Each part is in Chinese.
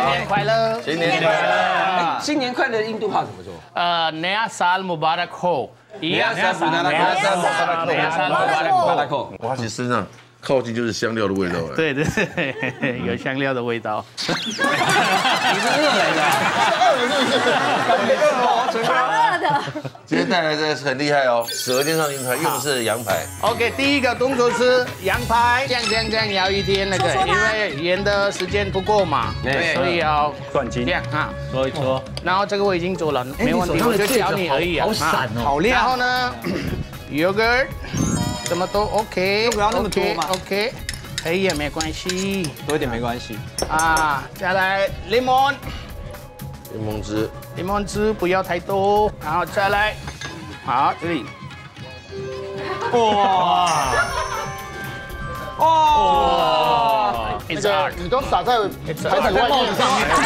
年快乐！ 新年快乐！ 新年快乐的印度话怎么说 ？Naya Sal Mubarak Ho。 Naya Sal Mubarak Ho。 挖起身上靠近就是香料的味道。 对对对，有香料的味道。 你是饿来的？是饿的，是不是？ 饿的。 今天带来的很厉害哦，舌尖上银牌用的是羊排。 OK， 第一个动作是羊排，这样摇一点那个，因为腌的时间不够嘛，所以要断筋这样哈， 搓一搓。 然后这个我已经做了，没问题，我就教你而已啊。 好闪哦，好然后呢 ，yogurt 这么多 OK， 不要那么多嘛 OK， 可以也没关系多一点没关系。 啊。再来 lemon。柠檬汁不要太多，然后再来，好，这里， 哇！ 那个你都撒在海产外面上面，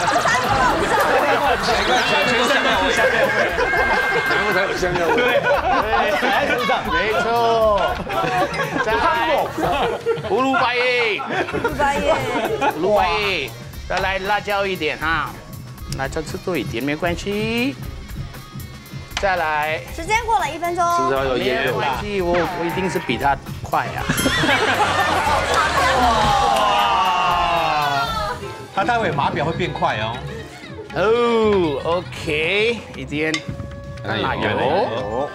然后才有香料味。 没错，再来，葫芦巴耶，葫芦巴耶，再来辣椒一点哈。辣椒吃多一点没关系，再来。 时间过了1分钟， 没关系，我一定是比他快啊。 他待会码表会变快哦。 哦 ，OK， 一点奶油。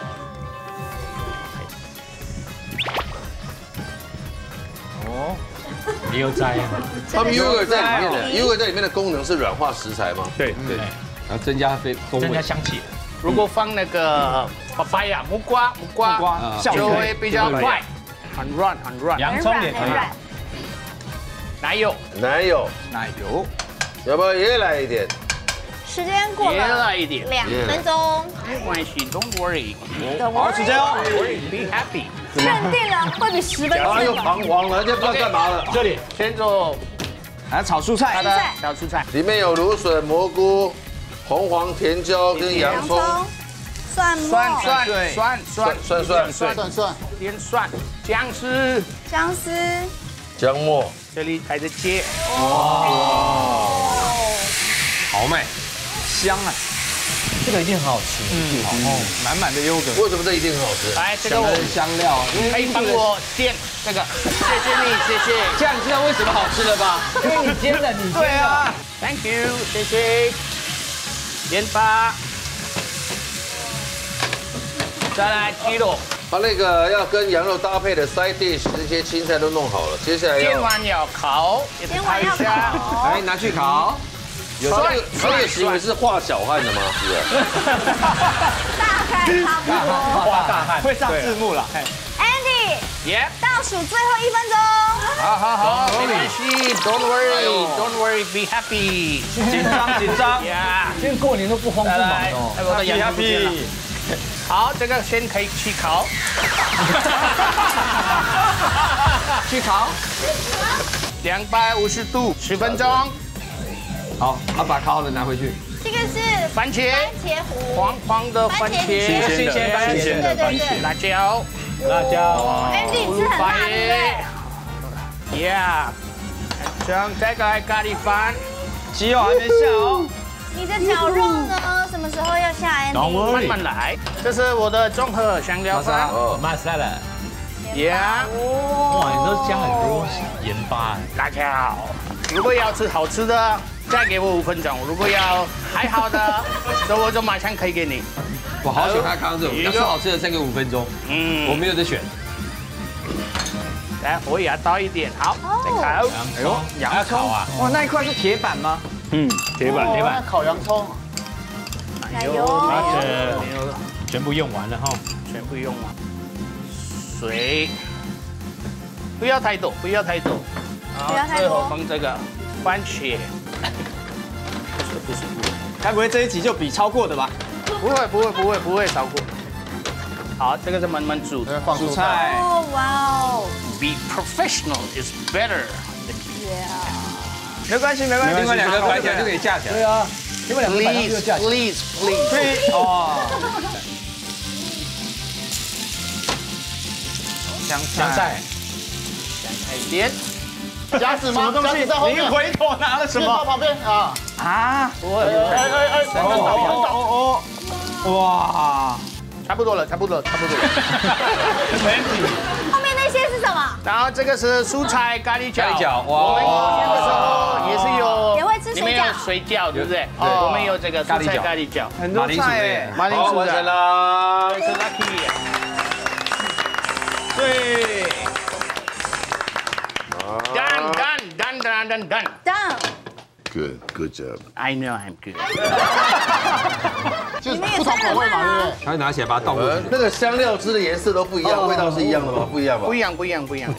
你又在啊？ 他们 yogurt 在里面的 yogurt 在里面的功能是软化食材吗？ 对对， 然后增加香气。 如果放那个木瓜就会比较快，很软。 洋葱也可以。 奶油， 要不要也来一点？ 时间过了， 也来一点 2分钟， 没关系 ，Don't worry， 好，时间哦 ，Be happy。 认定了会比10分然后又钟。 彷徨了，人家不知道干嘛了。 这里先做来炒蔬菜， 小蔬菜， 里面有芦笋、蘑菇、红黄甜椒跟洋葱、 蒜末、 蒜，点蒜，姜丝， 姜末， 这里开始切， 豪迈，香啊！ 这个一定很好吃。 满满的yogurt。 为什么这一定很好吃？ 来这个我香料， 可以帮我煎这个，谢谢你，谢谢。 这样你知道为什么好吃了吧？因为你煎的，对啊。 Thank you， 谢谢。盐巴，再来鸡肉。 它那个要跟羊肉搭配的 side dish， 这些青菜都弄好了，接下来煎完要烤，也是烤一下。 来拿去烤。 有这个行为是画小汉的吗？是啊。 大概差不多。 画大汉会上字幕了。 Andy， 耶， 倒数最后1分钟。 好，没关系 ，Don't worry，be happy。 紧张。 呀， 今天过年都不慌不忙哦。 我的羊不见了。好，这个先可以去烤。 去烤。 250度，10分钟。 好，把烤好的拿回去。 这个是番茄糊， 黄黄的番茄， 新鲜番茄， 对。 辣椒 ，Andy 吃很辣，对不对 ？Yeah， 这样再来咖喱饭， 鸡肉还没下哦。 你的绞肉呢？什么时候要下 Andy？ 慢慢来。这是我的综合香料饭。 马萨拉。 Yeah。 哇，你都加很多盐巴。 辣椒。如果要吃好吃的，再给我5分钟；如果要还好的，那我就马上可以给你。 我好喜欢他刚刚这种，要吃好吃的再给5分钟。我没有得选。 来，火也要倒一点，好，再烤。 哎呦， 洋葱啊！ 哇，那一块是铁板吗？ 铁板。 烤洋葱。 奶油。 全部用完了哈。 全部用完。水，不要太多，不要太多。最后放这个番茄。不是。 该不会这一集就比超过的吧？ 不会超过。好，这个是慢慢煮， 放蔬菜。 哦，哇哦。 Be professional is better. Yeah. 没关系，另外2个摆起来就可以架起来。 对啊，另外2个摆上去就架起来。 Please. 哦。香菜一点。 夹子吗？夹子在后面。 你回头拿了什么？ 到旁边啊！ 啊！哇！ 差不多了，差不多了，差不多了。 后面那些是什么？ 然后这个是蔬菜咖喱饺。 咖喱饺哇我们以前的时候也是有， 也会吃水饺里面有水饺，对不对？ 对我们有这个蔬菜咖喱饺， 很多菜哎， 好， 马铃薯的， 完成啦。 是 lucky。 对， Done. Done。 Good job。 I know I'm good. 就是不同口味嘛，对不对？ 他拿起来把它倒过去。 那个香料汁的颜色都不一样，味道是一样的吗？不一样吧？ 不一样，不一样，不一样。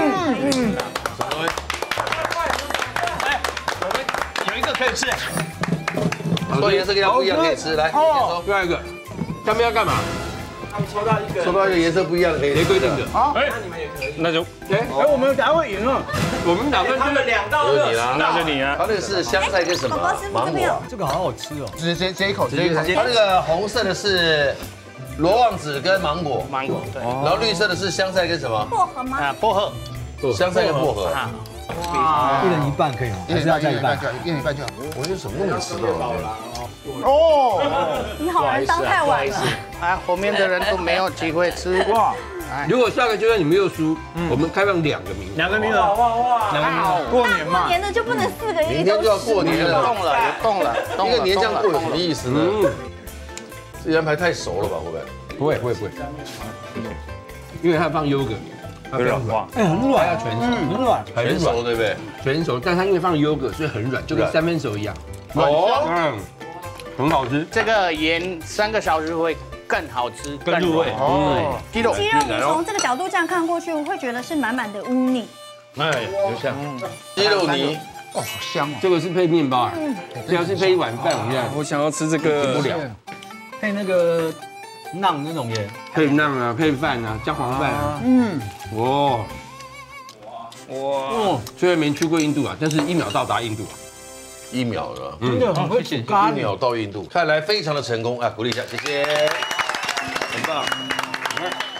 有一个可以吃。 说颜色跟它不一样可以吃，来， 哦，另外一个，他们要干嘛？ 抽到一个颜色不一样的可以。 谁规定的？ 哎，那就我们等下会赢了。 我们打算他们2到就是你啦， 那就你啊。 它那个是香菜跟什么？ 宝宝师傅这边有。 这个好好吃哦。 直接一口， 它那个红色的是罗望子跟芒果， 芒果对， 然后绿色的是香菜跟什么？ 薄荷吗？ 薄荷香菜跟薄荷。 啊， 一人一半可以吗？还是要加一半？ 一人一半就好。 我觉得什么都能吃到。 哦， 你好人当太晚了。 啊，后面的人都没有机会吃哇。 如果下个阶段你们又输，我们开放2个名额。 2个名额，2个名额， 过年嘛， 过年的就不能4个一明天就要过年了， 动了，动了， 一个年这样过有什么意思呢？这羊排太熟了吧？会不会？ 不会，因为它放优格，它比较软， 哎，很软， 它要全熟， 很软。 全熟对不对？ 全熟，但它因为放优格，所以很软，就跟三分熟一样。 哦， 很好吃。 这个盐3个小时会更好吃， 更入味哦，鸡肉鸡肉你从这个角度这样看过去，我会觉得是满满的乌泥。 哎，有像。 鸡肉泥， 哦，好香哦。 这个是配面包啊，这要是配一碗饭，我们这我想要吃这个不了。 配那个馕那种耶。 配馕啊，配饭啊，加黄饭啊。哇，虽然没去过印度啊，但是1秒到达印度。 1秒了， 真的很会煮咖 1秒到印度，看来非常的成功啊！鼓励一下，谢谢，很棒。